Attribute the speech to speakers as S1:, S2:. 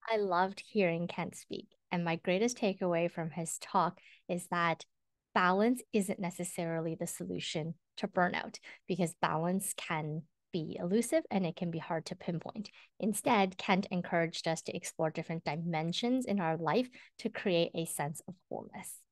S1: I loved hearing Kent speak. And my greatest takeaway from his talk is that balance isn't necessarily the solution to burnout because balance can be elusive and it can be hard to pinpoint. Instead, Kent encouraged us to explore different dimensions in our life to create a sense of wholeness.